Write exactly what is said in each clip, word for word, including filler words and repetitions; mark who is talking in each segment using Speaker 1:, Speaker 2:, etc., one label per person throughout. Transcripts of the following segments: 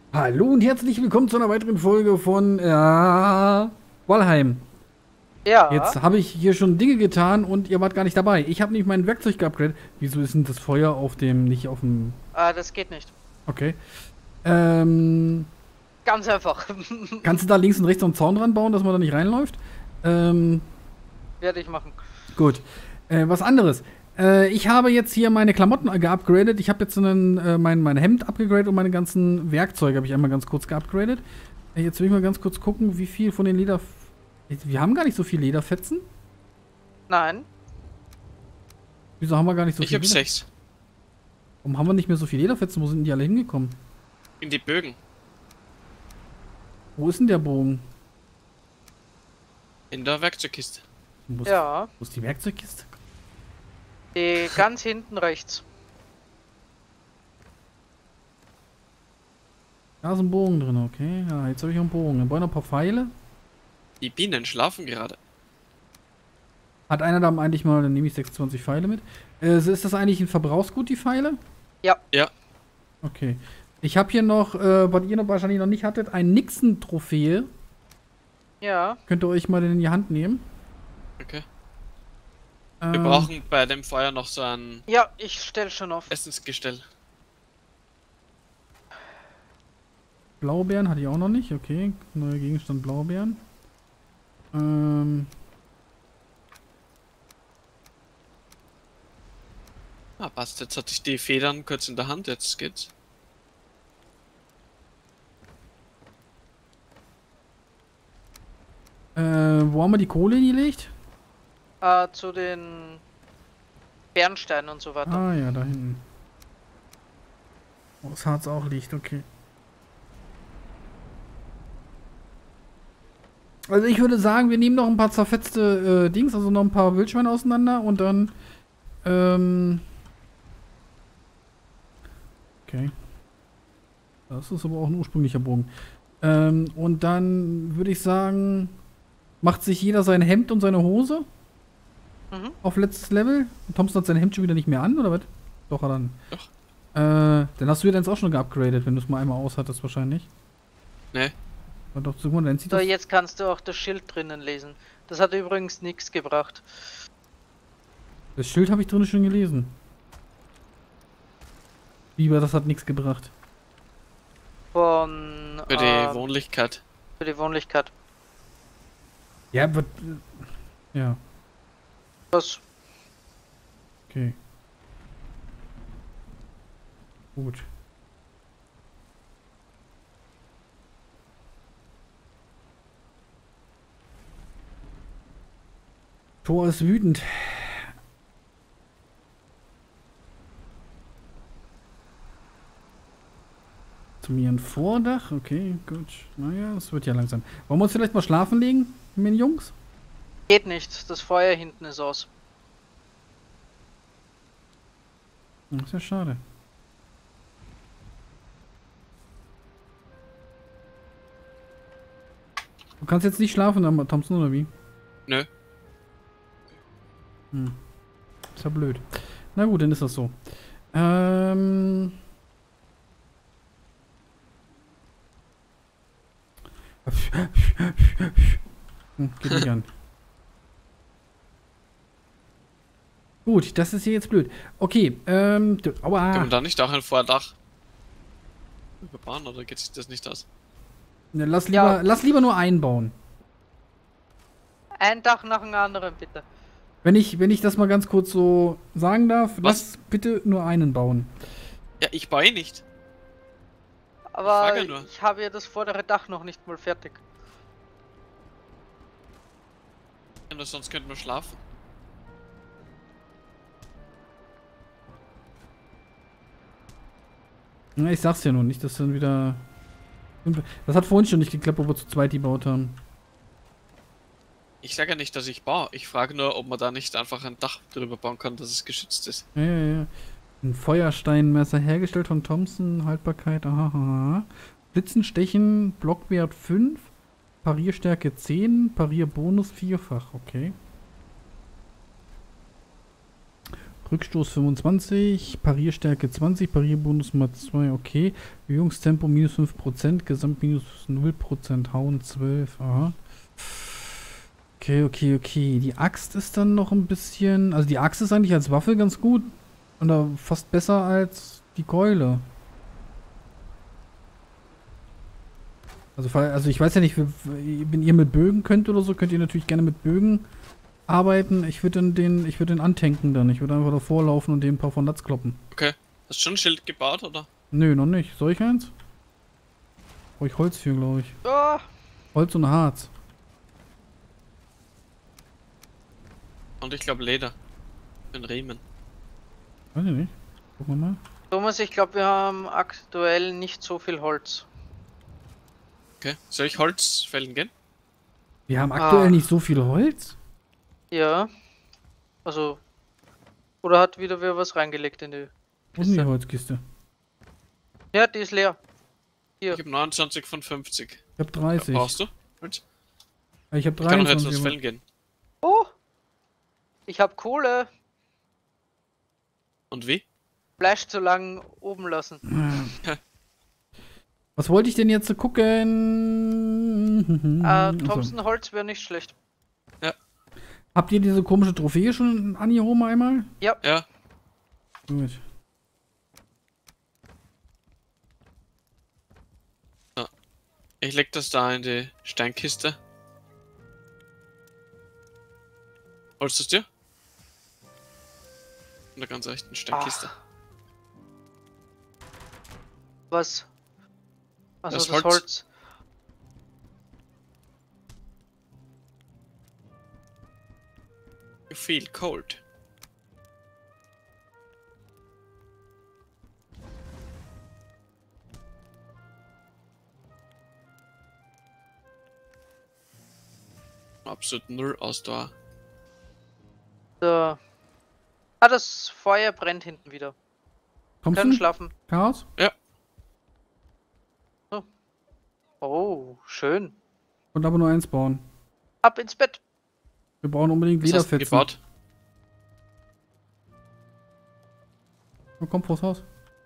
Speaker 1: Hallo und herzlich willkommen zu einer weiteren Folge von äh, Valheim.
Speaker 2: Ja,
Speaker 1: Jetzt habe ich hier schon Dinge getan und ihr wart gar nicht dabei. Ich habe nicht mein Werkzeug geupgradet. Wieso ist denn das Feuer auf dem, nicht auf dem...
Speaker 2: äh, das geht nicht.
Speaker 1: Okay. Ähm,
Speaker 2: Ganz einfach.
Speaker 1: kannst du da links und rechts noch einen Zaun dran bauen, dass man da nicht reinläuft? Ähm,
Speaker 2: Werde ich machen.
Speaker 1: gut. Äh, was anderes. Äh, ich habe jetzt hier meine Klamotten geupgradet. Ich habe jetzt einen, äh, mein, mein Hemd upgradet und meine ganzen Werkzeuge habe ich einmal ganz kurz geupgradet. Äh, jetzt will ich mal ganz kurz gucken, wie viel von den Leder... Wir haben gar nicht so viel Lederfetzen.
Speaker 2: Nein,
Speaker 1: Wieso haben wir gar nicht so
Speaker 3: Ich
Speaker 1: viel
Speaker 3: hab
Speaker 1: Leder?
Speaker 3: sechs.
Speaker 1: Warum haben wir nicht mehr so viel Lederfetzen? Wo sind die alle hingekommen?
Speaker 3: In die Bögen.
Speaker 1: Wo ist denn der Bogen?
Speaker 3: In der Werkzeugkiste.
Speaker 1: Wo ist,
Speaker 2: ja.
Speaker 1: wo ist die Werkzeugkiste?
Speaker 2: Die ganz hinten rechts.
Speaker 1: Da ist ein Bogen drin, okay. Ja, jetzt habe ich einen Bogen. Dann brauche ich noch ein paar Pfeile.
Speaker 3: Die Bienen schlafen gerade.
Speaker 1: Hat einer da eigentlich mal, dann nehme ich sechsundzwanzig Pfeile mit. Äh, ist das eigentlich ein Verbrauchsgut, die Pfeile?
Speaker 2: Ja.
Speaker 3: Ja.
Speaker 1: Okay. Ich habe hier noch, äh, was ihr noch wahrscheinlich noch nicht hattet, ein Nixon-Trophäe.
Speaker 2: Ja.
Speaker 1: Könnt ihr euch mal in die Hand nehmen.
Speaker 3: Okay.
Speaker 1: Ähm,
Speaker 3: Wir brauchen bei dem Feuer noch so ein
Speaker 2: Ja, ich stelle schon auf.
Speaker 3: Essensgestell.
Speaker 1: Blaubeeren hatte ich auch noch nicht. Okay, neuer Gegenstand Blaubeeren. Ähm,
Speaker 3: Ah, passt. Jetzt hatte ich die Federn kurz in der Hand. Jetzt geht's.
Speaker 1: äh, wo haben wir die Kohle hingelegt?
Speaker 2: Äh, zu den Bernsteinen und so weiter.
Speaker 1: Ah ja, da hinten. Wo das Harz auch liegt, okay. Also ich würde sagen, wir nehmen noch ein paar zerfetzte äh, Dings, also noch ein paar Wildschweine auseinander und dann ähm okay. Das ist aber auch ein ursprünglicher Bogen. Ähm, und dann würde ich sagen, macht sich jeder sein Hemd und seine Hose
Speaker 2: Mhm.
Speaker 1: auf letztes Level. Thompson hat sein Hemd schon wieder nicht mehr an, oder was? Doch, hat er dann.
Speaker 3: Doch.
Speaker 1: Äh, dann hast du jetzt auch schon geupgradet, wenn du es mal einmal aus hattest wahrscheinlich.
Speaker 3: Ne.
Speaker 1: War doch so, dann sieht
Speaker 2: So,
Speaker 1: das...
Speaker 2: jetzt kannst du auch das Schild drinnen lesen. Das hat übrigens nichts gebracht.
Speaker 1: Das Schild habe ich drin schon gelesen. Lieber, das hat nichts gebracht.
Speaker 2: Von.
Speaker 3: Für die
Speaker 2: ähm,
Speaker 3: Wohnlichkeit.
Speaker 2: für die Wohnlichkeit.
Speaker 1: Ja, aber... Ja,
Speaker 2: Das.
Speaker 1: okay. Gut. Thor ist wütend. Zu mir ein Vordach. Okay, gut. Naja, es wird ja langsam. Wollen wir uns vielleicht mal schlafen legen, meine Jungs?
Speaker 2: Geht nicht. Das Feuer hinten ist aus.
Speaker 1: Das ist ja schade. Du kannst jetzt nicht schlafen, aber Thompson, oder wie?
Speaker 3: Nö.
Speaker 1: Hm. Ist ja blöd. Na gut, dann ist das so. Ähm. Hm, geht nicht an. Gut, das ist hier jetzt blöd. Okay, ähm. du-
Speaker 3: Kann
Speaker 1: Aua.
Speaker 3: man da nicht auch ein Vordach überbauen oder geht sich das nicht aus?
Speaker 1: Ne, Lass
Speaker 2: Ja.
Speaker 1: lieber, lass lieber nur einbauen.
Speaker 2: Ein Dach nach dem anderen, bitte.
Speaker 1: Wenn ich, wenn ich das mal ganz kurz so sagen darf,
Speaker 3: Was?
Speaker 1: lass bitte nur einen bauen.
Speaker 3: Ja, ich baue eh nicht.
Speaker 2: Aber
Speaker 3: frage nur.
Speaker 2: ich habe ja das vordere Dach noch nicht mal fertig.
Speaker 3: Ja, nur sonst könnten wir schlafen.
Speaker 1: Ja, ich sag's ja nur nicht, dass dann wieder. Das hat vorhin schon nicht geklappt, wo wir zu zweit die gebaut haben.
Speaker 3: Ich sage ja nicht, dass ich baue. Ich frage nur, ob man da nicht einfach ein Dach drüber bauen kann, dass es geschützt ist.
Speaker 1: Ja, ja, ja. Ein Feuersteinmesser hergestellt von Thompson, Haltbarkeit, aha, aha. Blitzen, Stechen, Blockwert fünf, Parierstärke zehn, Parierbonus vierfach, okay. Rückstoß fünfundzwanzig, Parierstärke zwanzig, Parierbonus mal zwei, okay. Bewegungstempo minus fünf Prozent, Gesamt minus null Prozent, Hauen zwölf, aha. Okay, okay, okay. Die Axt ist dann noch ein bisschen... Also die Axt ist eigentlich als Waffe ganz gut. Oder fast besser als die Keule. Also, also ich weiß ja nicht, wenn ihr mit Bögen könnt oder so, könnt ihr natürlich gerne mit Bögen arbeiten. Ich würde den, ich würde den antanken dann. Ich würde einfach davor laufen und den ein paar von Latz kloppen.
Speaker 3: Okay. Hast du schon ein Schild gebaut, oder?
Speaker 1: Nö, noch nicht. Soll ich eins? Brauche ich Holz für, glaube ich.
Speaker 2: Oh,
Speaker 1: Holz und Harz.
Speaker 3: Und ich glaube Leder. Ein Riemen.
Speaker 1: Weiß ich nicht. Gucken wir mal.
Speaker 2: Thomas, ich glaube, wir haben aktuell nicht so viel Holz.
Speaker 3: Okay. Soll ich Holz fällen gehen?
Speaker 1: Wir haben aktuell
Speaker 2: Ah.
Speaker 1: nicht so viel Holz.
Speaker 2: Ja. Also. Oder hat wieder wer was reingelegt in die
Speaker 1: Wo ist denn die
Speaker 2: Kiste?
Speaker 1: Holzkiste?
Speaker 2: Ja, die ist leer. Hier.
Speaker 3: Ich habe neunundzwanzig von fünfzig.
Speaker 1: Ich habe dreißig.
Speaker 3: Brauchst du? Holz?
Speaker 1: Ich habe
Speaker 3: Ich kann noch jetzt
Speaker 1: dreiundzwanzig.
Speaker 3: was
Speaker 1: aber-
Speaker 3: fällen gehen.
Speaker 2: Oh! Ich habe Kohle.
Speaker 3: Und wie?
Speaker 2: Fleisch zu lang oben lassen.
Speaker 1: Was wollte ich denn jetzt gucken?
Speaker 2: Äh,
Speaker 1: Achso.
Speaker 2: Thompson Holz wäre nicht schlecht.
Speaker 1: Habt ihr diese komische Trophäe schon angehoben einmal?
Speaker 3: Ja.
Speaker 1: Gut.
Speaker 3: Ich leg das da in die Steinkiste. Holst du es dir? In der ganz rechten Steinkiste.
Speaker 2: Was? Also
Speaker 3: Das
Speaker 2: das,
Speaker 3: Holz.
Speaker 2: Holz.
Speaker 3: You feel cold. Absolut null Ausdauer.
Speaker 2: So. Ah, das Feuer brennt hinten wieder. Können
Speaker 1: Thompson?
Speaker 2: schlafen.
Speaker 1: Chaos?
Speaker 2: Oh, schön.
Speaker 1: Und aber nur eins bauen.
Speaker 2: Ab ins Bett.
Speaker 1: Wir brauchen unbedingt
Speaker 3: Was hast du
Speaker 1: Lederfetzen.
Speaker 3: gebaut?
Speaker 1: Na, komm vors Haus.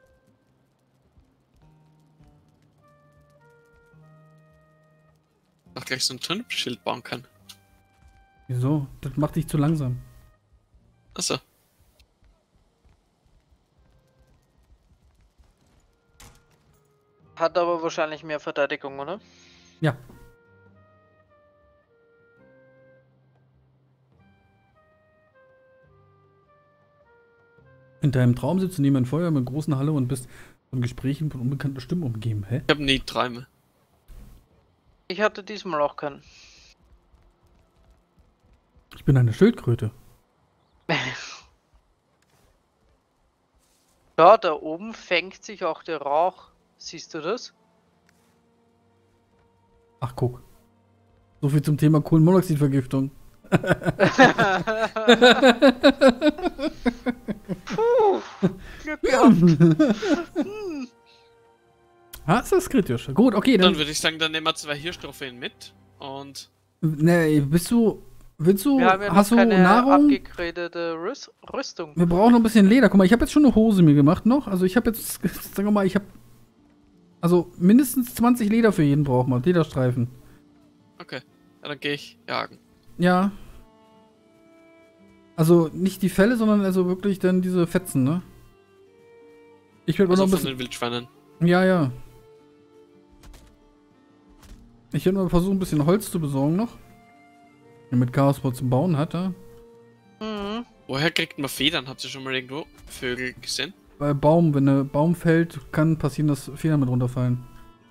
Speaker 3: Doch gleich so ein Turnschild bauen kann.
Speaker 1: Wieso? Das macht dich zu langsam.
Speaker 3: Achso.
Speaker 2: Hat aber wahrscheinlich mehr Verteidigung, oder?
Speaker 1: Ja. In deinem Traum sitzt du neben einem Feuer mit großen Halle und bist von Gesprächen von unbekannten Stimmen umgeben. Hä?
Speaker 3: Ich habe nie Träume.
Speaker 2: Ich hatte diesmal auch keinen.
Speaker 1: Ich bin eine Schildkröte.
Speaker 2: Ja, da oben fängt sich auch der Rauch. Siehst du das?
Speaker 1: Ach, guck. So viel zum Thema Kohlenmonoxidvergiftung.
Speaker 2: Puh, Glück gehabt.
Speaker 1: Ah, ist das kritisch. Gut, okay,
Speaker 3: Dann
Speaker 1: dann.
Speaker 3: würde ich sagen, dann nehmen wir zwei Hirschtrophäen mit. Und
Speaker 1: Ne, bist du. Willst du.
Speaker 2: Wir haben ja noch
Speaker 1: hast du
Speaker 2: keine
Speaker 1: Nahrung?
Speaker 2: abgegradete Rüst Rüstung.
Speaker 1: Wir brauchen noch ein bisschen Leder. Guck mal, ich habe jetzt schon eine Hose mir gemacht noch. Also ich habe jetzt, sagen wir mal, ich habe also mindestens zwanzig Leder für jeden braucht man. Lederstreifen.
Speaker 3: okay. Ja, dann gehe ich jagen.
Speaker 1: Ja. Also nicht die Felle, sondern also wirklich dann diese Fetzen, ne? Ich werde
Speaker 3: Also
Speaker 1: noch ein
Speaker 3: von
Speaker 1: bisschen.
Speaker 3: den Wildschweinen.
Speaker 1: Ja, ja. Ich werde mal versuchen, ein bisschen Holz zu besorgen noch. Damit Chaos was zum Bauen hat, ja.
Speaker 2: Mhm.
Speaker 3: Woher kriegt man Federn? Habt ihr schon mal irgendwo Vögel gesehen?
Speaker 1: Bei Baum, wenn ein Baum fällt, kann passieren, dass Federn mit runterfallen.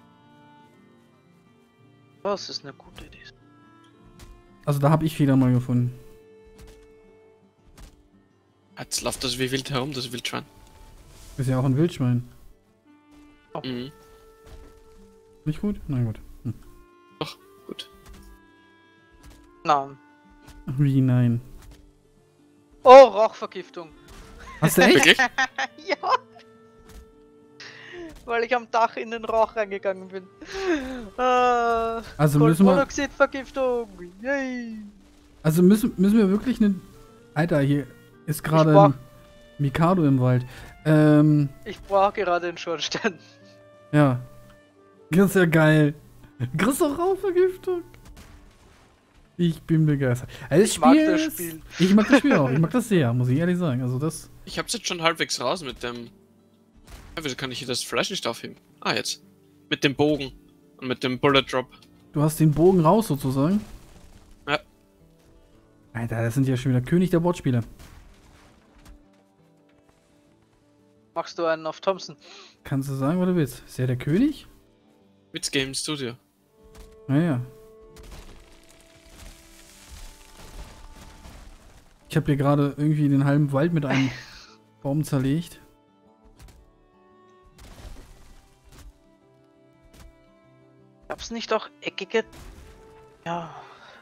Speaker 2: Das ist eine gute Idee.
Speaker 1: Also da habe ich Federn mal gefunden.
Speaker 3: Jetzt läuft das wie wild herum, das Wildschwein.
Speaker 1: Ist ja auch ein Wildschwein.
Speaker 3: Mhm.
Speaker 1: Nicht gut? Na gut. Hm.
Speaker 3: Gut.
Speaker 2: Nein.
Speaker 1: Wie nein.
Speaker 2: Oh, Rauchvergiftung.
Speaker 1: Hast du echt?
Speaker 3: Wirklich?
Speaker 2: Ja. Weil ich am Dach in den Rauch reingegangen bin. Äh,
Speaker 1: Also müssen wir,
Speaker 2: Kohlenmonoxidvergiftung. Yay.
Speaker 1: also müssen, müssen wir wirklich eine... Alter, hier ist
Speaker 2: Ich
Speaker 1: gerade...
Speaker 2: brauch-
Speaker 1: Mikado im Wald. Ähm,
Speaker 2: Ich brauche gerade den Schornstein.
Speaker 1: ja. Das ist ja geil. Kriegst du Rauchvergiftung? Ich bin begeistert. Also das
Speaker 2: Ich mag
Speaker 1: Spiel
Speaker 2: das
Speaker 1: ist-
Speaker 2: Spiel.
Speaker 1: Ich mag das Spiel auch. Ich mag das sehr, muss ich ehrlich sagen. Also das...
Speaker 3: Ich hab's jetzt schon halbwegs raus mit dem. Ja, wieso kann ich hier das Fleisch nicht aufheben? Ah, jetzt. Mit dem Bogen. Und mit dem Bullet Drop.
Speaker 1: Du hast den Bogen raus sozusagen.
Speaker 3: Ja.
Speaker 1: Alter, das sind ja schon wieder König der Wortspiele.
Speaker 2: Machst du einen auf Thompson?
Speaker 1: Kannst du sagen, was du willst? Ist er der König?
Speaker 3: Witz Game Studio.
Speaker 1: Naja. Ich habe hier gerade irgendwie den halben Wald mit einem Baum zerlegt.
Speaker 2: Gab's nicht auch eckige... Ja,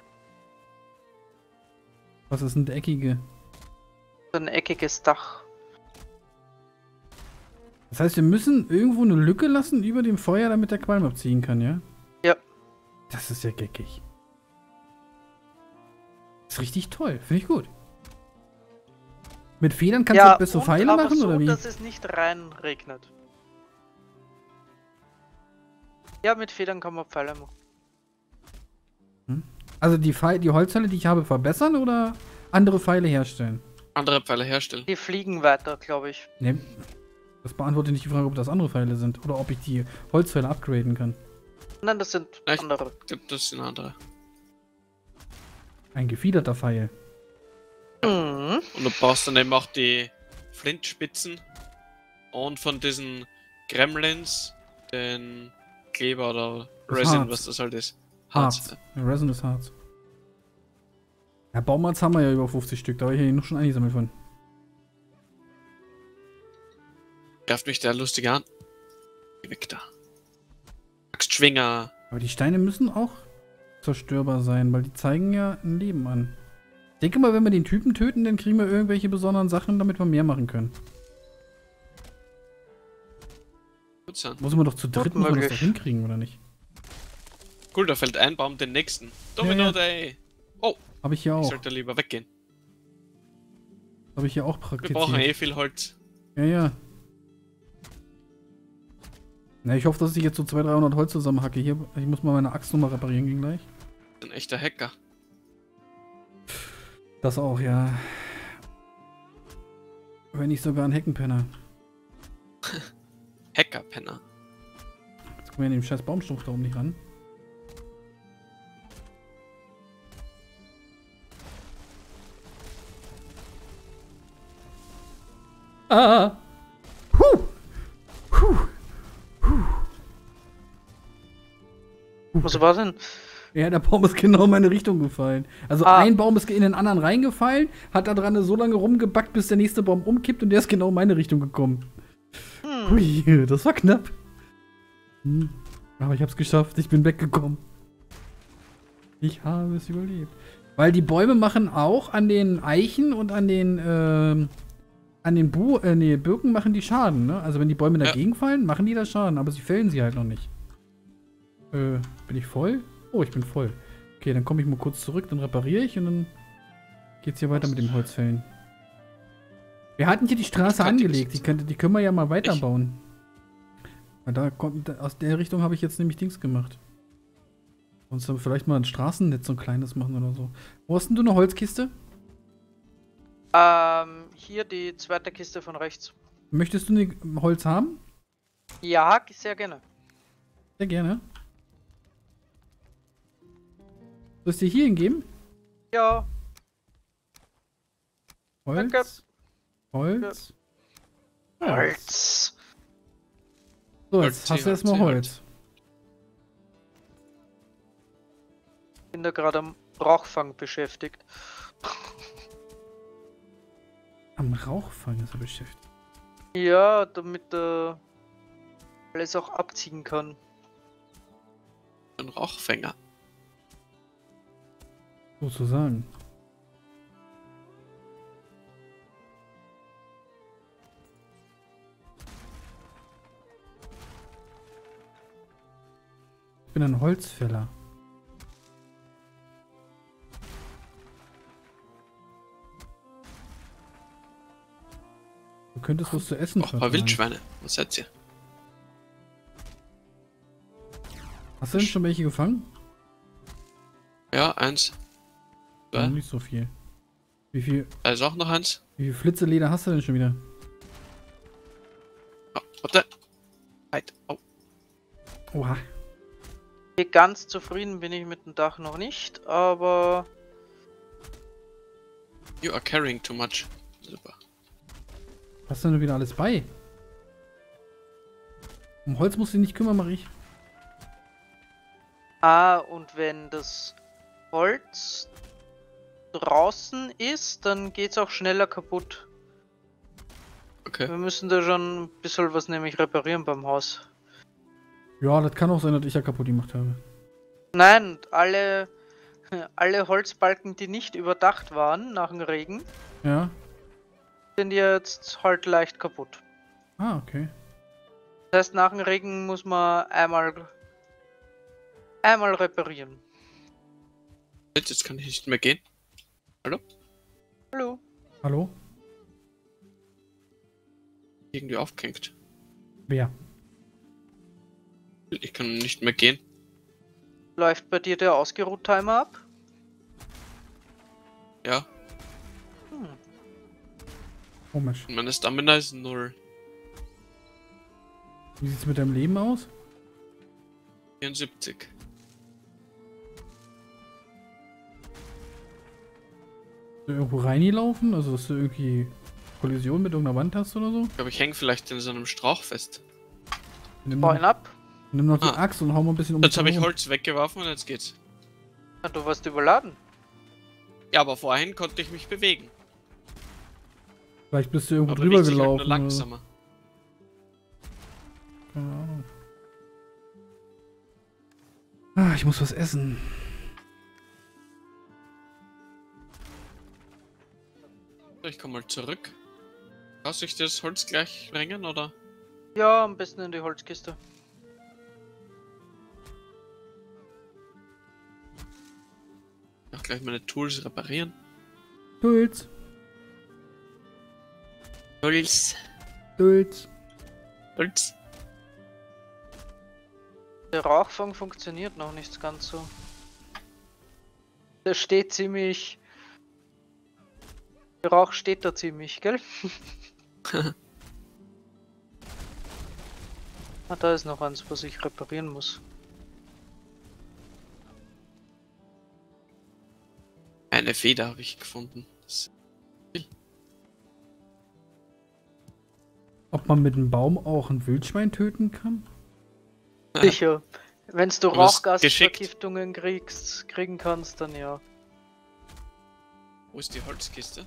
Speaker 1: Was ist denn der eckige?
Speaker 2: so ein eckiges Dach.
Speaker 1: Das heißt, wir müssen irgendwo eine Lücke lassen über dem Feuer, damit der Qualm abziehen kann, ja?
Speaker 2: Ja.
Speaker 1: Das ist ja geckig. Das ist richtig toll. Finde ich gut. Mit Federn kannst
Speaker 2: ja,
Speaker 1: du bessere
Speaker 2: und
Speaker 1: Pfeile
Speaker 2: aber
Speaker 1: machen,
Speaker 2: so,
Speaker 1: oder wie?
Speaker 2: dass es nicht rein regnet. Ja, mit Federn kann man Pfeile machen.
Speaker 1: Also die, Pfeil die Holzteile, die ich habe, verbessern oder andere Pfeile herstellen?
Speaker 3: Andere Pfeile herstellen.
Speaker 2: Die fliegen weiter, glaube ich.
Speaker 1: Ne, das beantwortet nicht die Frage, ob das andere Pfeile sind oder ob ich die Holzpfeile upgraden kann.
Speaker 2: Nein, das sind
Speaker 3: Echt?
Speaker 2: andere.
Speaker 3: Ich glaub, das sind andere.
Speaker 1: Ein gefiederter Pfeil.
Speaker 2: Mhm.
Speaker 3: Und du brauchst dann eben auch die Flintspitzen und von diesen Gremlins den Kleber oder
Speaker 1: Das
Speaker 3: Resin,
Speaker 1: Harz.
Speaker 3: was das halt ist.
Speaker 1: Harz. Ja, Resin ist Harz. Ja, Baumarzt haben wir ja über fünfzig Stück, da habe ich ja noch schon eingesammelt von.
Speaker 3: Greift mich der lustige an. Geh weg da. Axtschwinger.
Speaker 1: Aber die Steine müssen auch zerstörbar sein, weil die zeigen ja ein Leben an. Ich denke mal, wenn wir den Typen töten, dann kriegen wir irgendwelche besonderen Sachen, damit wir mehr machen können.
Speaker 3: Gut sein.
Speaker 1: Muss man doch zu dritt muss man das doch
Speaker 2: möglich.
Speaker 1: hinkriegen, oder nicht?
Speaker 3: Cool, da fällt ein Baum den nächsten. Domino
Speaker 1: ja.
Speaker 3: Day. Oh,
Speaker 1: Habe ich ja
Speaker 3: ich
Speaker 1: auch.
Speaker 3: sollte lieber weggehen.
Speaker 1: Habe ich ja auch
Speaker 3: Wir
Speaker 1: praktiziert.
Speaker 3: brauchen eh viel Holz.
Speaker 1: Ja, ja. Na, ich hoffe, dass ich jetzt so zweihundert, dreihundert Holz zusammenhacke. Hier, ich muss mal meine Axt nochmal reparieren gehen gleich.
Speaker 3: Ein echter Hacker.
Speaker 1: Das auch, ja. Wenn nicht sogar ein Heckenpenner.
Speaker 3: Hackerpenner.
Speaker 1: Jetzt kommen wir an den scheiß Baumstumpf da oben nicht ran. Ah! Huh! Huh!
Speaker 2: Was war denn?
Speaker 1: Ja, der Baum ist genau in meine Richtung gefallen. Also
Speaker 2: Ah.
Speaker 1: ein Baum ist in den anderen reingefallen, hat da dran so lange rumgebackt, bis der nächste Baum umkippt und der ist genau in meine Richtung gekommen.
Speaker 2: Hm.
Speaker 1: Hui, das war knapp. Hm. Aber ich hab's geschafft, ich bin weggekommen. Ich habe es überlebt. Weil die Bäume machen auch an den Eichen und an den, ähm, an den Bu äh, nee, Birken machen die Schaden, ne? Also wenn die Bäume
Speaker 3: Ja.
Speaker 1: dagegen fallen, machen die da Schaden, aber sie fällen sie halt noch nicht. Äh, bin ich voll? Oh, ich bin voll. Okay, dann komme ich mal kurz zurück, dann repariere ich und dann geht's hier weiter mit dem Holzfällen. Wir hatten hier die Straße
Speaker 3: kann die
Speaker 1: angelegt, die,
Speaker 3: besitzen.
Speaker 1: könnte, die können wir ja mal weiterbauen. Weil da kommt, aus der Richtung habe ich jetzt nämlich Dings gemacht. Sonst dann vielleicht mal ein Straßennetz, so ein kleines machen oder so. Wo hast denn du eine Holzkiste?
Speaker 2: Ähm, hier die zweite Kiste von rechts.
Speaker 1: Möchtest du ne Holz haben?
Speaker 2: Ja, sehr gerne.
Speaker 1: Sehr gerne. Soll ich dir hier hingeben?
Speaker 2: Ja,
Speaker 1: Holz.
Speaker 2: Danke.
Speaker 1: Holz. Ja.
Speaker 2: Holz.
Speaker 1: So,
Speaker 3: Holz,
Speaker 1: jetzt hast du
Speaker 3: Holz,
Speaker 1: erstmal
Speaker 3: Holz.
Speaker 1: Holz.
Speaker 2: Bin da gerade am Rauchfang beschäftigt.
Speaker 1: Am Rauchfang ist er beschäftigt.
Speaker 2: Ja, damit er alles auch abziehen kann.
Speaker 3: Ein Rauchfänger.
Speaker 1: Sozusagen. Ich bin ein Holzfäller. Du könntest was zu essen
Speaker 3: Oh, ein paar
Speaker 1: verteilen.
Speaker 3: Wildschweine. Was seid ihr?
Speaker 1: Hast du denn schon welche gefangen?
Speaker 3: Ja, eins.
Speaker 1: Ja,
Speaker 3: Zwei.
Speaker 1: nicht so viel. Wie viel,
Speaker 3: Da ist auch noch eins.
Speaker 1: wie viel Flitzeleder hast du denn schon wieder?
Speaker 3: Oh, warte. Halt. Oh.
Speaker 1: Oha.
Speaker 2: Ganz zufrieden bin ich mit dem Dach noch nicht, aber
Speaker 3: You are carrying too much. Super.
Speaker 1: Hast du denn wieder alles bei? Um Holz musst du dich nicht kümmern, mach ich.
Speaker 2: ah, und wenn das Holz draußen ist, dann geht's auch schneller kaputt.
Speaker 3: Okay.
Speaker 2: Wir müssen da schon ein bisschen was nämlich reparieren beim Haus.
Speaker 1: Ja, das kann auch sein, dass ich ja kaputt gemacht habe.
Speaker 2: Nein, alle, alle Holzbalken, die nicht überdacht waren nach dem Regen,
Speaker 1: Ja.
Speaker 2: sind jetzt halt leicht kaputt.
Speaker 1: Ah, okay.
Speaker 2: Das heißt, nach dem Regen muss man einmal, einmal reparieren.
Speaker 3: Jetzt kann ich nicht mehr gehen.
Speaker 2: Hallo?
Speaker 1: Hallo?
Speaker 3: Irgendwie aufgehängt.
Speaker 1: Wer?
Speaker 3: Ich kann nicht mehr gehen.
Speaker 2: Läuft bei dir der Ausgeruht-Timer ab?
Speaker 3: Ja.
Speaker 2: Hm.
Speaker 1: Komisch.
Speaker 3: Und meine Stamina ist null.
Speaker 1: Wie sieht's mit deinem Leben aus?
Speaker 3: vierundsiebzig.
Speaker 1: Bist du irgendwo reingelaufen? Also, dass du irgendwie Kollision mit irgendeiner Wand hast oder so?
Speaker 3: Ich glaube, ich hänge vielleicht in so einem Strauch fest.
Speaker 1: Nimm
Speaker 2: Bau
Speaker 1: noch,
Speaker 2: ihn ab.
Speaker 1: nimm noch die
Speaker 3: Ah.
Speaker 1: Axt und hau mal ein bisschen um
Speaker 3: Jetzt
Speaker 1: dich
Speaker 3: habe ich
Speaker 1: herum.
Speaker 3: Holz weggeworfen und jetzt geht's.
Speaker 2: Ah, du warst überladen.
Speaker 3: Ja, aber vorhin konnte ich mich bewegen.
Speaker 1: Vielleicht bist du irgendwo
Speaker 3: Aber
Speaker 1: drüber
Speaker 3: richtig halt nur
Speaker 1: gelaufen. oder so.
Speaker 3: langsamer.
Speaker 1: Keine Ahnung. Ah, ich muss was essen.
Speaker 3: So, ich komme mal zurück. Lass ich das Holz gleich bringen, oder?
Speaker 2: Ja, am besten in die Holzkiste.
Speaker 3: Auch gleich meine Tools reparieren.
Speaker 1: Dulz.
Speaker 3: Holz.
Speaker 1: Dulz.
Speaker 3: Holz.
Speaker 2: Der Rauchfang funktioniert noch nicht ganz so. Der steht ziemlich... Der Rauch steht da ziemlich, gell? Ah, da ist noch eins, was ich reparieren muss.
Speaker 3: Eine Feder habe ich gefunden. Das-
Speaker 1: Ob man mit einem Baum auch ein Wildschwein töten kann?
Speaker 2: Sicher. Wenn du
Speaker 3: Aber es ist
Speaker 2: Rauchgasvergiftungen kriegst, kriegen kannst, dann ja.
Speaker 3: Wo ist die Holzkiste?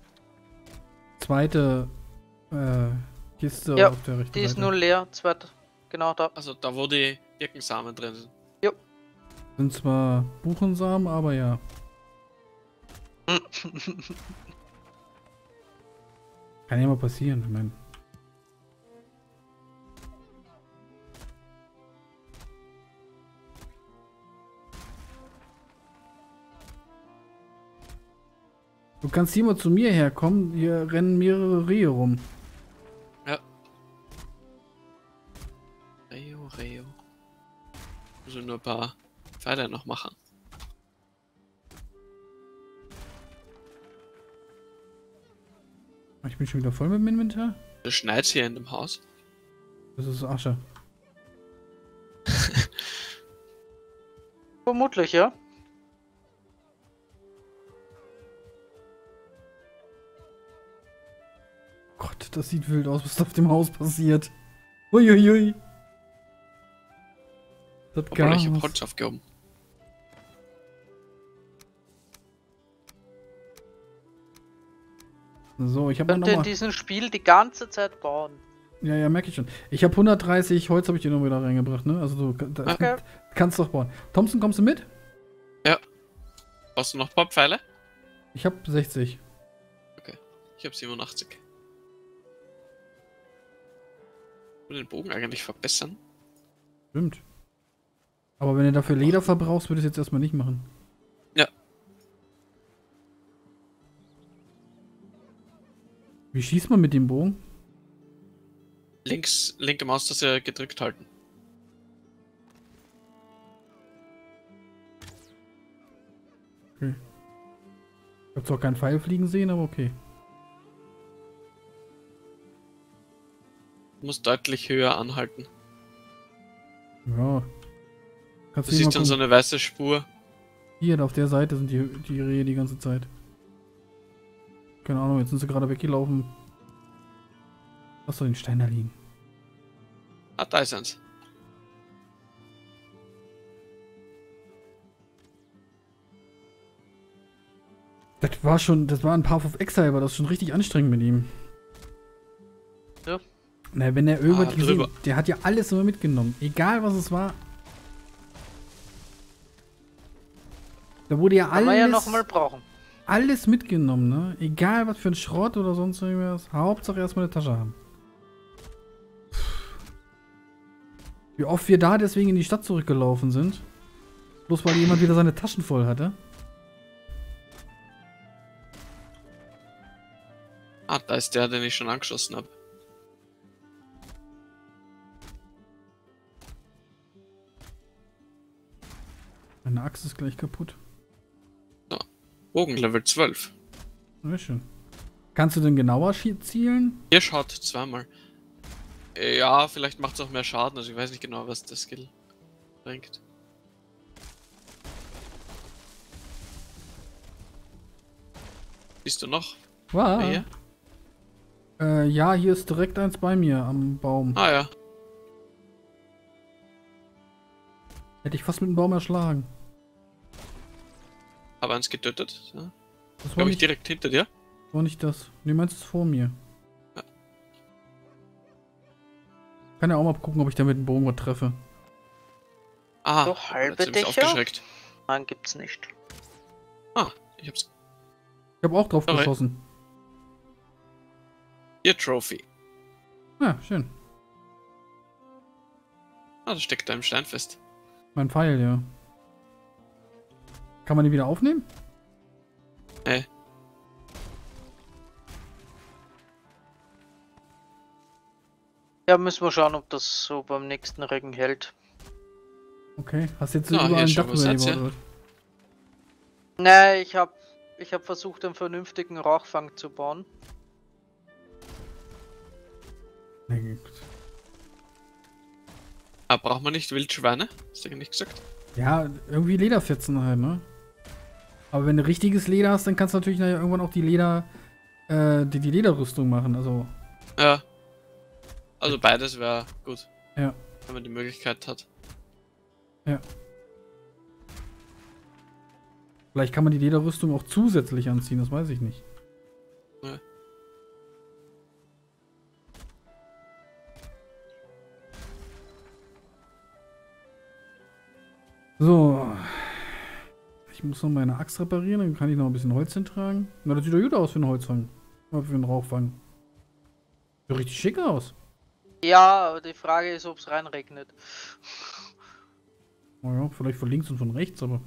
Speaker 1: Zweite äh, Kiste
Speaker 2: Ja,
Speaker 1: auf der rechten
Speaker 2: Die ist
Speaker 1: Seite.
Speaker 2: nur leer, zweit. Genau da.
Speaker 3: Also da, wo die Birkensamen drin sind.
Speaker 1: Sind zwar Buchensamen, aber ja. Kann ja mal passieren, ich mein. Du kannst hier mal zu mir herkommen, hier rennen mehrere Rehe rum.
Speaker 3: Reo, Reo. Also nur ein paar Pfeile noch machen.
Speaker 1: Ich bin schon wieder voll mit dem Inventar.
Speaker 3: Das schneit hier in dem Haus.
Speaker 1: Das ist Asche.
Speaker 2: Vermutlich, ja.
Speaker 1: Gott, das sieht wild aus, was da auf dem Haus passiert. Uiuiui. Das
Speaker 3: Obwohl, ich habe
Speaker 1: Chaos.
Speaker 3: Holz aufgehoben.
Speaker 1: So, ich habe
Speaker 2: Könnte in
Speaker 1: nochmal.
Speaker 2: diesem Spiel die ganze Zeit bauen.
Speaker 1: Ja, ja, merke ich schon. Ich habe hundertdreißig Holz, habe ich dir noch wieder reingebracht, ne? Also du da,
Speaker 2: Okay.
Speaker 1: kannst doch bauen. Thompson, kommst du mit?
Speaker 3: Brauchst du noch ein paar Pfeile?
Speaker 1: Ich habe sechzig.
Speaker 3: Ich habe siebenundachtzig. Ich will den Bogen eigentlich verbessern.
Speaker 1: Stimmt. Aber wenn du dafür Leder verbrauchst, würde ich es jetzt erstmal nicht machen.
Speaker 3: Ja.
Speaker 1: Wie schießt man mit dem Bogen?
Speaker 3: Links, linke Maustaste gedrückt halten.
Speaker 1: Okay. Ich hab zwar keinen Pfeil fliegen sehen, aber okay.
Speaker 3: Du musst deutlich höher anhalten.
Speaker 1: Ja. Kannst
Speaker 3: Du
Speaker 1: du mal
Speaker 3: siehst dann so
Speaker 1: gucken.
Speaker 3: eine weiße Spur.
Speaker 1: Hier, da auf der Seite sind die, die Rehe die ganze Zeit. Keine Ahnung, jetzt sind sie gerade weggelaufen. Lass doch den Stein da liegen.
Speaker 3: Ah, da ist eins.
Speaker 1: Das war schon, das war ein Path of Exile, aber das ist schon richtig anstrengend mit ihm.
Speaker 2: Ja.
Speaker 1: Na, wenn er irgendwas
Speaker 3: Ah,
Speaker 1: gesehen,
Speaker 3: drüber.
Speaker 1: der hat ja alles immer mitgenommen. Egal was es war. Da wurde ja
Speaker 2: Kann man ja
Speaker 1: alles,
Speaker 2: nochmal brauchen.
Speaker 1: alles mitgenommen, ne? Egal was für ein Schrott oder sonst irgendwas. Hauptsache erstmal eine Tasche haben. Wie oft wir da deswegen in die Stadt zurückgelaufen sind. Bloß weil jemand wieder seine Taschen voll hatte.
Speaker 3: Ah, da ist der, den ich schon angeschossen habe.
Speaker 1: Meine Axt ist gleich kaputt.
Speaker 3: Bogen Level zwölf.
Speaker 1: Sehr schön. Kannst du denn genauer schi- zielen?
Speaker 3: Hier schaut zweimal. Äh, Ja, vielleicht macht es auch mehr Schaden, also ich weiß nicht genau, was der Skill bringt. Siehst du noch?
Speaker 1: Wow.
Speaker 3: Hier?
Speaker 1: Äh, ja, hier ist direkt eins bei mir am Baum.
Speaker 3: Ah ja.
Speaker 1: Hätte ich fast mit dem Baum erschlagen.
Speaker 3: Habe eins getötet. Ja.
Speaker 1: Das war
Speaker 3: Glaube ich
Speaker 1: nicht,
Speaker 3: direkt hinter dir.
Speaker 1: war nicht das. Nee, meinst ist vor mir.
Speaker 3: Ja.
Speaker 1: Kann ja auch mal gucken, ob ich da mit dem Bogen was treffe.
Speaker 3: Ah,
Speaker 2: So halbe
Speaker 3: jetzt hab ich's
Speaker 2: Dächer?
Speaker 3: aufgeschreckt.
Speaker 2: Nein, gibt's nicht.
Speaker 3: Ah, ich hab's.
Speaker 1: Ich habe auch drauf
Speaker 3: Okay.
Speaker 1: geschossen.
Speaker 3: Ihr Trophy.
Speaker 1: Ja, schön.
Speaker 3: Ah, das steckt da im Stein fest.
Speaker 1: Mein Pfeil, ja. Kann man den wieder aufnehmen?
Speaker 3: Äh,
Speaker 2: Ja, müssen wir schauen, ob das so beim nächsten Regen hält.
Speaker 1: Okay. Hast jetzt
Speaker 3: Ja,
Speaker 1: überall
Speaker 3: hier
Speaker 1: ein
Speaker 3: ist
Speaker 1: Dach
Speaker 3: schon was
Speaker 1: über
Speaker 3: jetzt,
Speaker 1: dir
Speaker 3: ja.
Speaker 1: gebaut,
Speaker 2: Nee, ich hab, ich hab versucht, einen vernünftigen Rauchfang zu bauen.
Speaker 1: oder? Nee, gut.
Speaker 3: ah, braucht man nicht Wildschweine? Hast du nicht gesagt?
Speaker 1: Ja, irgendwie Lederfetzen halt, ne? Aber wenn du richtiges Leder hast, dann kannst du natürlich nachher irgendwann auch die Leder, äh, die, die Lederrüstung machen, also.
Speaker 3: Ja. Also beides wäre gut.
Speaker 1: Ja.
Speaker 3: Wenn man die Möglichkeit hat.
Speaker 1: Vielleicht kann man die Lederrüstung auch zusätzlich anziehen, das weiß ich nicht.
Speaker 3: Ja.
Speaker 1: So. Ich muss noch meine Axt reparieren, dann kann ich noch ein bisschen Holz hintragen. Na, das sieht doch gut aus für einen Holzfang. Oder für einen Rauchfang. Sieht richtig schick aus.
Speaker 2: Ja, aber die Frage ist, ob es reinregnet.
Speaker 1: Naja, vielleicht von links und von rechts, aber.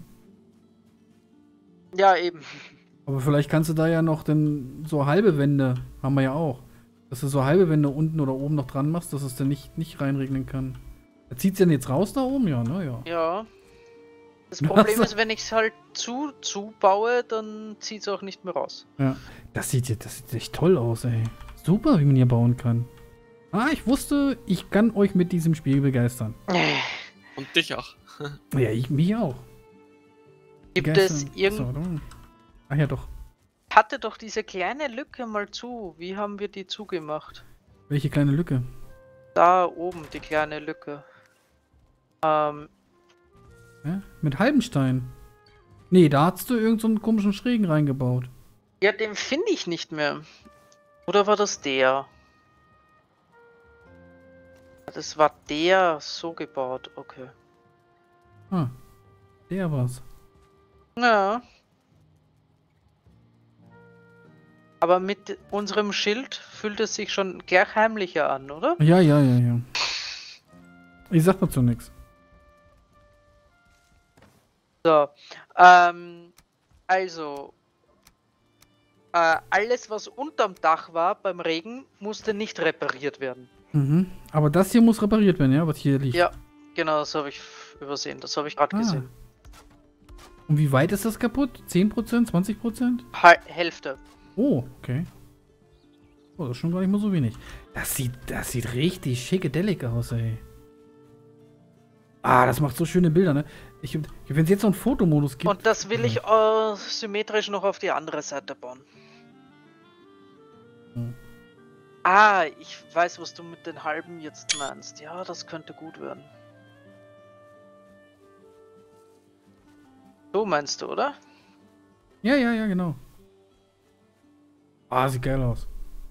Speaker 2: Ja, eben.
Speaker 1: Aber vielleicht kannst du da ja noch denn so halbe Wände, haben wir ja auch. Dass du so halbe Wände unten oder oben noch dran machst, dass es dann nicht, nicht reinregnen kann. Zieht's denn jetzt raus da oben? Ja, ne? Ja.
Speaker 2: Ja. Das
Speaker 1: Ja,
Speaker 2: Problem
Speaker 1: so.
Speaker 2: ist, wenn ich es halt zu zubaue, dann zieht es auch nicht mehr raus.
Speaker 1: Ja. Das sieht, ja- das sieht echt toll aus, ey. Super, wie man hier bauen kann. Ah, ich wusste, ich kann euch mit diesem Spiel begeistern.
Speaker 3: Und dich auch.
Speaker 1: Ja, ich mich auch.
Speaker 2: Gibt
Speaker 1: Begeistern.
Speaker 2: es irgend...
Speaker 1: So, dann- Ach ja, doch.
Speaker 2: Hatte doch diese kleine Lücke mal zu. Wie haben wir die zugemacht?
Speaker 1: Welche kleine Lücke?
Speaker 2: Da oben, die kleine Lücke. Ähm,
Speaker 1: Ja? Mit halben Stein. Nee, da hast du irgendeinen so einen komischen Schrägen reingebaut.
Speaker 2: ja, den finde ich nicht mehr. Oder war das der? Das war der so gebaut, okay.
Speaker 1: Ah, der war's.
Speaker 2: Ja. Aber mit unserem Schild fühlt es sich schon gleich heimlicher an, oder?
Speaker 1: Ja, ja, ja, ja. Ich sag dazu nichts.
Speaker 2: So. Ähm, also. Äh, alles, was unterm Dach war beim Regen, musste nicht repariert werden.
Speaker 1: Mhm. Aber das hier muss repariert werden, ja, was hier liegt.
Speaker 2: Ja, genau, das habe ich übersehen. Das habe ich gerade
Speaker 1: Ah.
Speaker 2: gesehen.
Speaker 1: Und wie weit ist das kaputt? zehn Prozent, zwanzig Prozent?
Speaker 2: Hal- Hälfte.
Speaker 1: Oh, okay. Oh, das ist schon gar nicht mal so wenig. Das sieht, das sieht richtig schickadelic aus, ey. Ah, das macht so schöne Bilder, ne? Ich, wenn es jetzt so einen Fotomodus gibt.
Speaker 2: Und das will ich äh, symmetrisch noch auf die andere Seite bauen.
Speaker 1: Hm.
Speaker 2: Ah, ich weiß, was du mit den halben jetzt meinst. Ja, das könnte gut werden. So meinst du, oder?
Speaker 1: Ja, ja, ja, genau. Ah, sieht geil aus.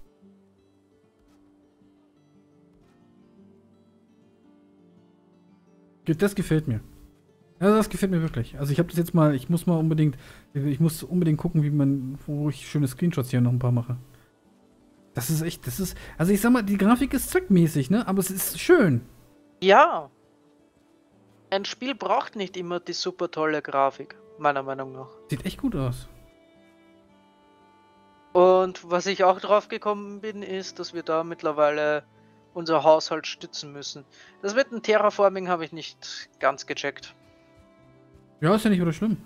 Speaker 1: Das gefällt mir. Also das gefällt mir wirklich. Also ich habe das jetzt mal, ich muss mal unbedingt, ich muss unbedingt gucken, wie man, wo ich schöne Screenshots hier noch ein paar mache. Das ist echt, das ist, also ich sag mal, die Grafik ist zweckmäßig, ne? Aber es ist schön.
Speaker 2: Ja. Ein Spiel braucht nicht immer die super tolle Grafik, meiner Meinung nach.
Speaker 1: Sieht echt gut aus.
Speaker 2: Und was ich auch drauf gekommen bin, ist, dass wir da mittlerweile unser Haushalt stützen müssen. Das mit dem Terraforming habe ich nicht ganz gecheckt.
Speaker 1: Ja, ist ja nicht wieder schlimm.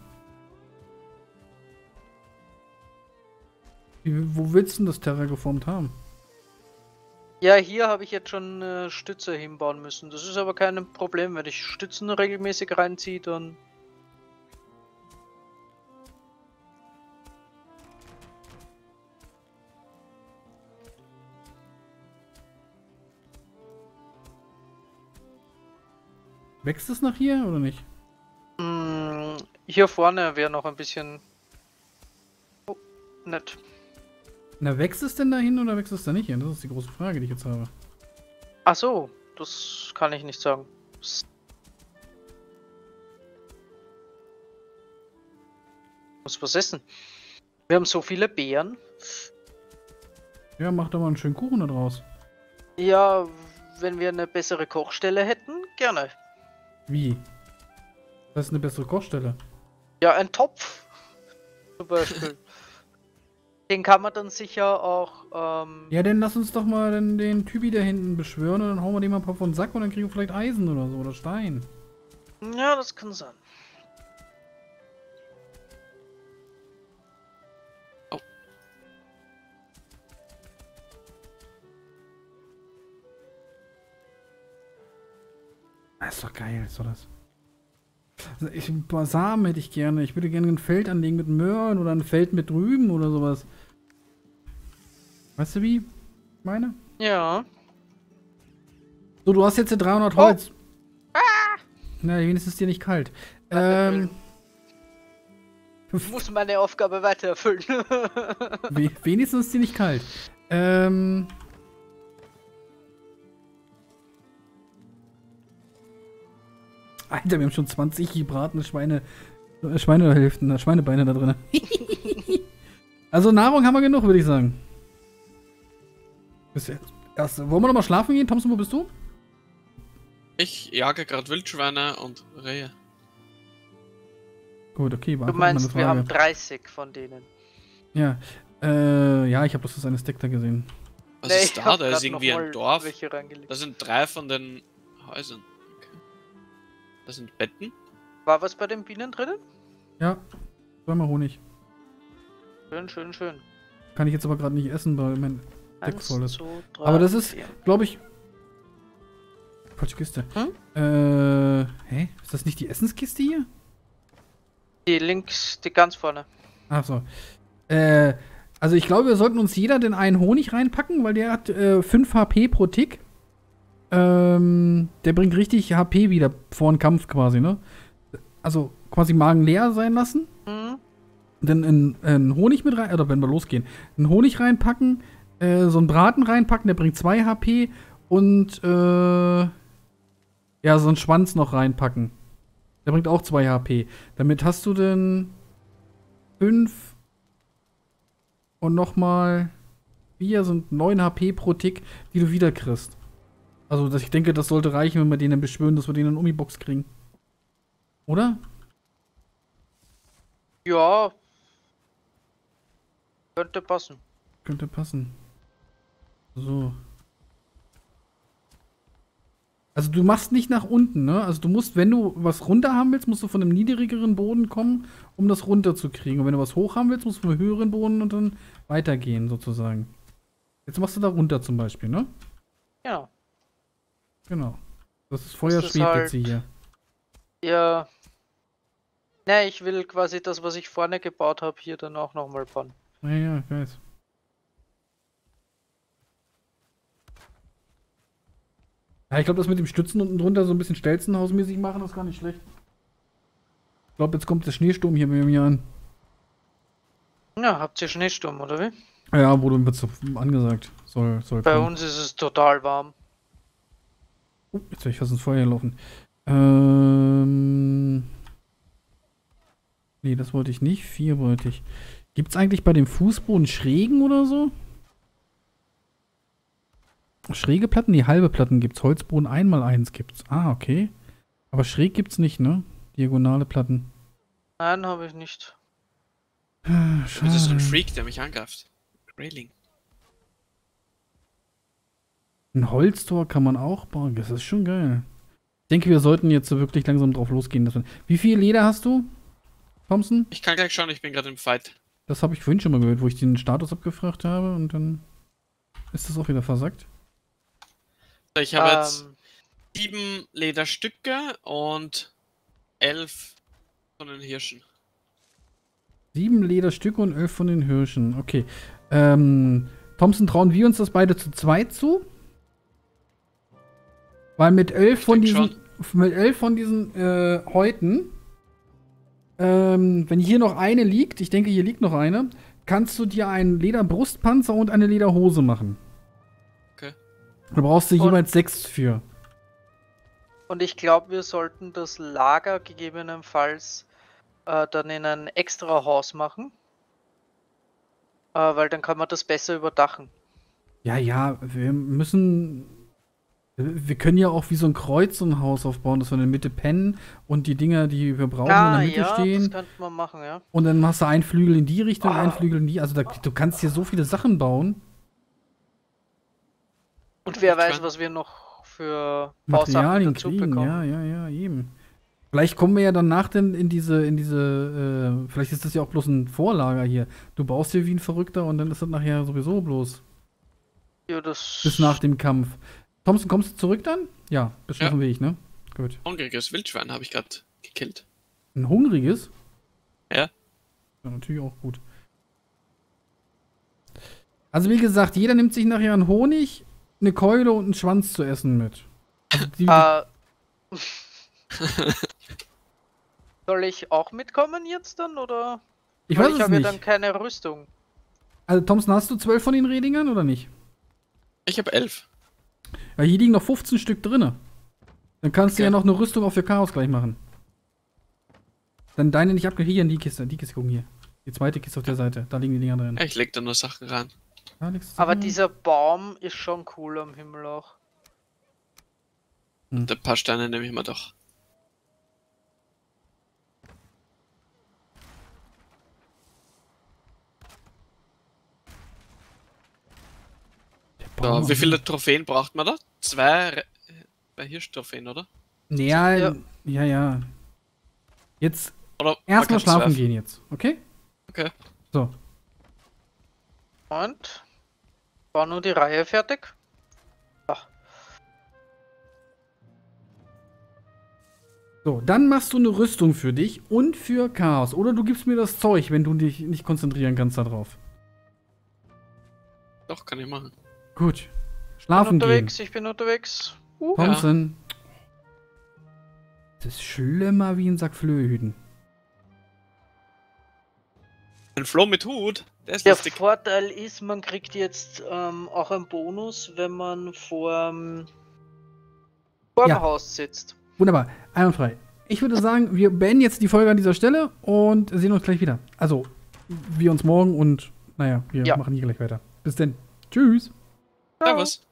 Speaker 1: Wie, wo willst du denn das Terra geformt haben?
Speaker 2: Ja, hier habe ich jetzt schon äh, Stütze hinbauen müssen. Das ist aber kein Problem, wenn ich Stützen regelmäßig reinziehe, dann...
Speaker 1: Wächst es nach hier oder nicht?
Speaker 2: Mm, hier vorne wäre noch ein bisschen... Oh, nett.
Speaker 1: Na, wächst es denn dahin oder wächst es da nicht hin? Das ist die große Frage, die ich jetzt habe.
Speaker 2: Ach so, das kann ich nicht sagen. S- Muss was essen. Wir haben so viele Beeren.
Speaker 1: Ja, mach doch mal einen schönen Kuchen da draus.
Speaker 2: Ja, wenn wir eine bessere Kochstelle hätten, gerne.
Speaker 1: Wie? Das ist eine bessere Kochstelle.
Speaker 2: Ja, ein Topf. Zum Beispiel. Den kann man dann sicher auch. Ähm,
Speaker 1: Ja, dann lass uns doch mal den, den Typi da hinten beschwören und dann hauen wir dem mal ein paar von den Sack und dann kriegen wir vielleicht Eisen oder so oder Stein.
Speaker 2: ja, das kann sein.
Speaker 1: Das ist doch geil, ist doch das. Also ich, ein paar Samen hätte ich gerne. Ich würde gerne ein Feld anlegen mit Möhren oder ein Feld mit Rüben oder sowas. Weißt du wie? Ich meine?
Speaker 2: Ja.
Speaker 1: So, du hast jetzt hier dreihundert
Speaker 2: Oh.
Speaker 1: Holz. Na, wenigstens ist dir nicht kalt. Ähm,
Speaker 2: Ich muss meine Aufgabe weiter erfüllen.
Speaker 1: we wenigstens ist dir nicht kalt. Ähm. Alter, wir haben schon zwanzig gebratene Schweine, äh, Schweinehälften, äh, Schweinebeine da drin. Also Nahrung haben wir genug, würde ich sagen. Bis jetzt. Erst, wollen wir noch mal schlafen gehen? Thompson, wo bist du?
Speaker 3: Ich jage gerade Wildschweine und Rehe.
Speaker 1: Gut, okay,
Speaker 2: Du
Speaker 1: beantwortet
Speaker 2: meinst,
Speaker 1: meine
Speaker 2: wir
Speaker 1: Frage.
Speaker 2: haben dreißig von denen.
Speaker 1: Ja, äh, ja, ich habe bloß das eine Stick da gesehen.
Speaker 3: Was
Speaker 2: Nee,
Speaker 3: ist
Speaker 2: ich
Speaker 3: da?
Speaker 2: hab
Speaker 3: Da ist
Speaker 2: grad
Speaker 3: irgendwie
Speaker 2: noch
Speaker 3: ein
Speaker 2: mal
Speaker 3: Dorf.
Speaker 2: welche reingelegt.
Speaker 3: Da sind drei von den Häusern. Okay. Da sind Betten.
Speaker 2: War was bei den Bienen drinnen?
Speaker 1: Ja, zweimal Honig.
Speaker 2: Schön, schön, schön.
Speaker 1: Kann ich jetzt aber gerade nicht essen, weil mein Deck
Speaker 2: Eins,
Speaker 1: voll ist.
Speaker 2: zwei, drei,
Speaker 1: Aber das ist,
Speaker 2: vier.
Speaker 1: glaube ich... Falsche Kiste.
Speaker 2: Hm?
Speaker 1: Äh, hä? Ist das nicht die Essenskiste hier?
Speaker 2: Die links, die ganz vorne.
Speaker 1: Ach so. Äh, also ich glaube, wir sollten uns jeder den einen Honig reinpacken, weil der hat äh, fünf H P pro Tick. Ähm, der bringt richtig H P wieder vor den Kampf quasi, ne? Also quasi Magen leer sein lassen.
Speaker 2: Hm?
Speaker 1: Dann einen, einen Honig mit rein, oder wenn wir losgehen, einen Honig reinpacken, äh, so einen Braten reinpacken, der bringt zwei H P und äh, ja, so einen Schwanz noch reinpacken. Der bringt auch zwei H P. Damit hast du dann fünf und nochmal vier sind neun H P pro Tick, die du wieder kriegst. Also das, ich denke, das sollte reichen, wenn wir den dann beschwören, dass wir den in eine Umbox kriegen. Oder?
Speaker 2: Ja. Könnte passen.
Speaker 1: Könnte passen. So. Also du machst nicht nach unten, ne? Also du musst, wenn du was runter haben willst, musst du von einem niedrigeren Boden kommen, um das runter zu kriegen. Und wenn du was hoch haben willst, musst du von einem höheren Boden und dann weitergehen, sozusagen. Jetzt machst du da runter zum Beispiel, ne?
Speaker 2: Ja.
Speaker 1: Genau. Das ist Feuer
Speaker 2: Das ist
Speaker 1: schwebt
Speaker 2: halt-
Speaker 1: jetzt hier.
Speaker 2: Ja. Ne, ich will quasi das, was ich vorne gebaut habe, hier dann auch nochmal bauen.
Speaker 1: Ja, ja, ich weiß. Ja, ich glaube, das mit dem Stützen unten drunter so ein bisschen stelzenhausmäßig machen, das ist gar nicht schlecht. Ich glaube, jetzt kommt der Schneesturm hier bei mir an.
Speaker 2: Ja, habt ihr Schneesturm, oder wie?
Speaker 1: Ja, wurde wird so angesagt. Soll, soll
Speaker 2: Bei
Speaker 1: kommen.
Speaker 2: uns ist es total warm.
Speaker 1: Oh, jetzt werde ich fast ins Feuer laufen. Ähm. Nee, das wollte ich nicht. Vier wollte ich. Gibt's eigentlich bei dem Fußboden Schrägen oder so? Schräge Platten? Die halbe Platten gibt's. Holzboden einmal eins gibt's. Ah, okay. Aber schräg gibt's nicht, ne? Diagonale Platten.
Speaker 2: Nein, habe ich nicht.
Speaker 1: Ah,
Speaker 3: Das ist so ein
Speaker 1: schade.
Speaker 3: Freak, der mich angreift. Railing.
Speaker 1: Ein Holztor kann man auch bauen. Das ist schon geil. Ich denke, wir sollten jetzt so wirklich langsam drauf losgehen. Dass wir Wie viel Leder hast du, Thompson?
Speaker 3: Ich kann gleich schauen, ich bin gerade im Fight.
Speaker 1: Das habe ich vorhin schon mal gehört, wo ich den Status abgefragt habe und dann ist das auch wieder versackt.
Speaker 3: So, ich habe jetzt
Speaker 2: Ähm,
Speaker 3: sieben Lederstücke und elf von den Hirschen.
Speaker 1: Sieben Lederstücke und elf von den Hirschen. Okay. Ähm, Thompson, trauen wir uns das beide zu zweit zu? Weil mit elf von
Speaker 3: denke
Speaker 1: diesen, mit elf von diesen äh, Häuten, ähm, wenn hier noch eine liegt, ich denke, hier liegt noch eine, kannst du dir einen Lederbrustpanzer und eine Lederhose machen.
Speaker 3: Okay.
Speaker 1: Da brauchst du
Speaker 2: Und-
Speaker 1: jeweils sechs für.
Speaker 2: und ich glaube, wir sollten das Lager gegebenenfalls äh, dann in ein extra Haus machen. Äh, weil dann kann man das besser überdachen.
Speaker 1: Ja, ja, wir müssen. Wir können ja auch wie so ein Kreuz so ein Haus aufbauen, dass wir in der Mitte pennen und die Dinger, die wir brauchen, in
Speaker 2: Ah,
Speaker 1: der Mitte
Speaker 2: ja, das
Speaker 1: stehen.
Speaker 2: könnte man machen, ja.
Speaker 1: Und dann machst du einen Flügel in die Richtung, einen
Speaker 2: Ah.
Speaker 1: Flügel in die. Also da, du kannst hier so viele Sachen bauen.
Speaker 2: Und wer
Speaker 3: Ich
Speaker 2: weiß,
Speaker 3: kann-
Speaker 2: was wir noch für
Speaker 1: Materialien
Speaker 2: Bausachen dazu
Speaker 1: kriegen.
Speaker 2: bekommen.
Speaker 1: Ja, ja, ja, eben. Vielleicht kommen wir ja danach denn in diese, in diese, äh, vielleicht ist das ja auch bloß ein Vorlager hier. Du baust hier wie ein Verrückter und dann ist das nachher sowieso bloß
Speaker 2: Ja, das
Speaker 1: bis nach dem Kampf. Thompson, kommst du zurück dann? Ja, bist schon
Speaker 3: Ja.
Speaker 1: auf dem Weg, ne? Gut.
Speaker 3: Hungriges Wildschwein habe ich gerade gekillt.
Speaker 1: Ein hungriges?
Speaker 3: Ja.
Speaker 1: Ja, natürlich auch gut. Also wie gesagt, jeder nimmt sich nachher einen Honig, eine Keule und einen Schwanz zu essen mit. Also die,
Speaker 2: Äh, soll ich auch mitkommen jetzt dann, oder?
Speaker 1: ich
Speaker 2: Weil
Speaker 1: weiß
Speaker 2: ich
Speaker 1: es
Speaker 2: habe ja
Speaker 1: nicht.
Speaker 2: dann keine Rüstung.
Speaker 1: Also Thompson, hast du zwölf von den Redingern oder nicht?
Speaker 3: Ich habe elf.
Speaker 1: Ja, hier liegen noch fünfzehn Stück drinne. Dann kannst du
Speaker 3: Okay.
Speaker 1: ja noch eine Rüstung auf für Chaos gleich machen. Dann deine nicht abge... Hier in die Kiste. Die Kiste, gucken hier. Die zweite Kiste auf der Seite. Da liegen die Dinger drin.
Speaker 3: Ja, ich leg da nur Sachen rein.
Speaker 1: Da legst du
Speaker 2: Aber
Speaker 1: rein.
Speaker 2: dieser Baum ist schon cool am Himmel auch.
Speaker 3: Und ein paar Steine nehme ich mir doch.
Speaker 1: Der
Speaker 3: So,
Speaker 1: Baum
Speaker 3: wie
Speaker 1: am
Speaker 3: viele
Speaker 1: Himmel.
Speaker 3: Trophäen braucht man da? Zwei, Re- zwei Hirschtrophäen, oder?
Speaker 1: Ja,
Speaker 2: Ja.
Speaker 1: ja, ja. Jetzt
Speaker 3: Oder man
Speaker 1: erstmal
Speaker 3: kann
Speaker 1: schlafen
Speaker 3: zwei-
Speaker 1: gehen jetzt, okay?
Speaker 3: Okay.
Speaker 1: So.
Speaker 2: Und? War nur die Reihe fertig? Ach,
Speaker 1: So, dann machst du eine Rüstung für dich und für Chaos. Oder du gibst mir das Zeug, wenn du dich nicht konzentrieren kannst darauf.
Speaker 3: Doch, kann ich machen.
Speaker 1: Gut.
Speaker 2: bin
Speaker 1: Schlafen gehen.
Speaker 2: unterwegs, ich bin unterwegs. Uh,
Speaker 3: Ja.
Speaker 1: Thompson. Das ist schlimmer wie ein Sack Flöhüten.
Speaker 3: Ein Floh mit Hut, der ist
Speaker 2: Der
Speaker 3: lustig.
Speaker 2: Vorteil ist, man kriegt jetzt ähm, auch einen Bonus, wenn man vorm, vorm
Speaker 1: Ja.
Speaker 2: Haus sitzt.
Speaker 1: Wunderbar, einwandfrei. Ich würde sagen, wir beenden jetzt die Folge an dieser Stelle und sehen uns gleich wieder. Also, wir uns morgen und, naja, wir
Speaker 2: Ja.
Speaker 1: machen hier gleich weiter. Bis denn. Tschüss.
Speaker 2: Ciao.
Speaker 3: Servus.